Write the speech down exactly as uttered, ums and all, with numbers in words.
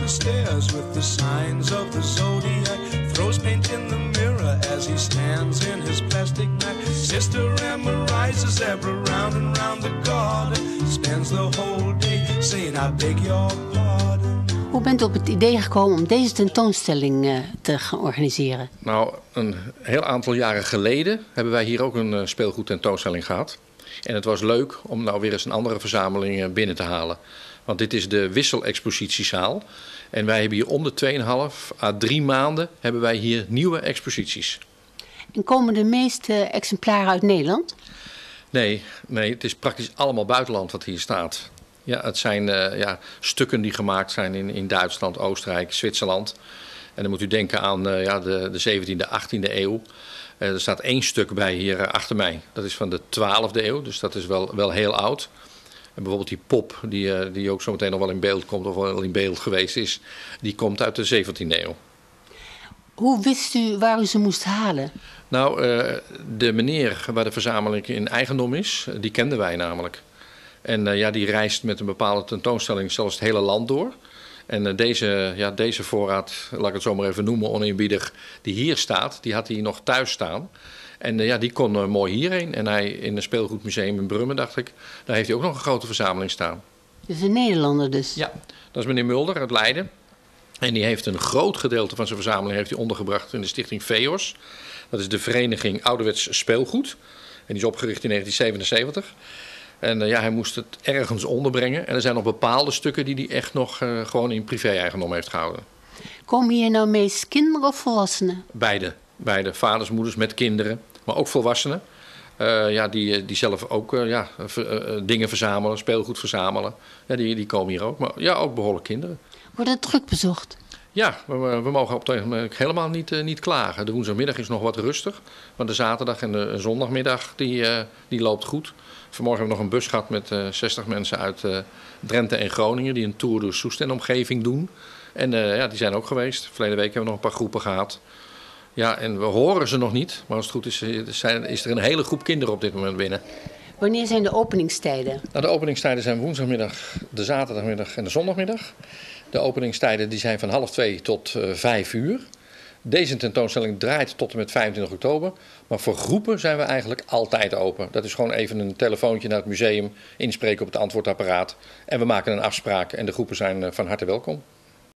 the stairs with the signs of the zodiac. Throws paint in the mirror as he stands in his plastic bag. Sister Emma rides a zebra round and round the garden. Spends the whole day saying I beg your pardon. Hoe bent u op het idee gekomen om deze tentoonstelling uh, te gaan organiseren? Nou, een heel aantal jaren geleden hebben wij hier ook een uh, speelgoedtentoonstelling gehad. En het was leuk om nou weer eens een andere verzameling uh, binnen te halen. Want dit is de wisselexpositiezaal. En wij hebben hier om de twee komma vijf à drie maanden hebben wij hier nieuwe exposities. En komen de meeste exemplaren uit Nederland? Nee, nee, het is praktisch allemaal buitenland wat hier staat. Ja, het zijn uh, ja, stukken die gemaakt zijn in, in Duitsland, Oostenrijk, Zwitserland. En dan moet u denken aan uh, ja, de, de zeventiende, achttiende eeuw. Uh, er staat één stuk bij hier uh, achter mij. Dat is van de twaalfde eeuw, dus dat is wel, wel heel oud. En bijvoorbeeld die pop, die, uh, die ook zo meteen nog wel in beeld komt, of wel in beeld geweest is, die komt uit de zeventiende eeuw. Hoe wist u waar u ze moest halen? Nou, uh, de meneer waar de verzameling in eigendom is, die kenden wij namelijk. En uh, ja, die reist met een bepaalde tentoonstelling zelfs het hele land door. En uh, deze, ja, deze voorraad, laat ik het zo maar even noemen, oneerbiedig, die hier staat, die had hij nog thuis staan. En uh, ja, die kon uh, mooi hierheen. En hij in een speelgoedmuseum in Brummen, dacht ik, daar heeft hij ook nog een grote verzameling staan. Dus een Nederlander dus? Ja, dat is meneer Mulder uit Leiden. En die heeft een groot gedeelte van zijn verzameling heeft hij ondergebracht in de stichting V E O S. Dat is de Vereniging Ouderwets Speelgoed. En die is opgericht in negentien zevenenzeventig. En uh, ja, hij moest het ergens onderbrengen. En er zijn nog bepaalde stukken die hij echt nog uh, gewoon in privé-eigendom heeft gehouden. Komen hier nou meest kinderen of volwassenen? Beide. Beide. Vaders, moeders met kinderen. Maar ook volwassenen. Uh, ja, die, die zelf ook uh, ja, ver, uh, dingen verzamelen, speelgoed verzamelen. Ja, die, die komen hier ook. Maar ja, ook behoorlijk kinderen. Wordt het druk bezocht? Ja, we, we mogen op het ogenblik helemaal niet, uh, niet klagen. De woensdagmiddag is nog wat rustig. Maar de zaterdag en de zondagmiddag die, uh, die loopt goed. Vanmorgen hebben we nog een bus gehad met uh, zestig mensen uit uh, Drenthe en Groningen. Die een tour door Soest en omgeving doen. En uh, ja, die zijn ook geweest. Verleden week hebben we nog een paar groepen gehad. Ja, en we horen ze nog niet. Maar als het goed is, is er een hele groep kinderen op dit moment binnen. Wanneer zijn de openingstijden? Nou, de openingstijden zijn woensdagmiddag, de zaterdagmiddag en de zondagmiddag. De openingstijden die zijn van half twee tot uh, vijf uur. Deze tentoonstelling draait tot en met vijfentwintig oktober. Maar voor groepen zijn we eigenlijk altijd open. Dat is gewoon even een telefoontje naar het museum, inspreken op het antwoordapparaat. En we maken een afspraak en de groepen zijn uh, van harte welkom.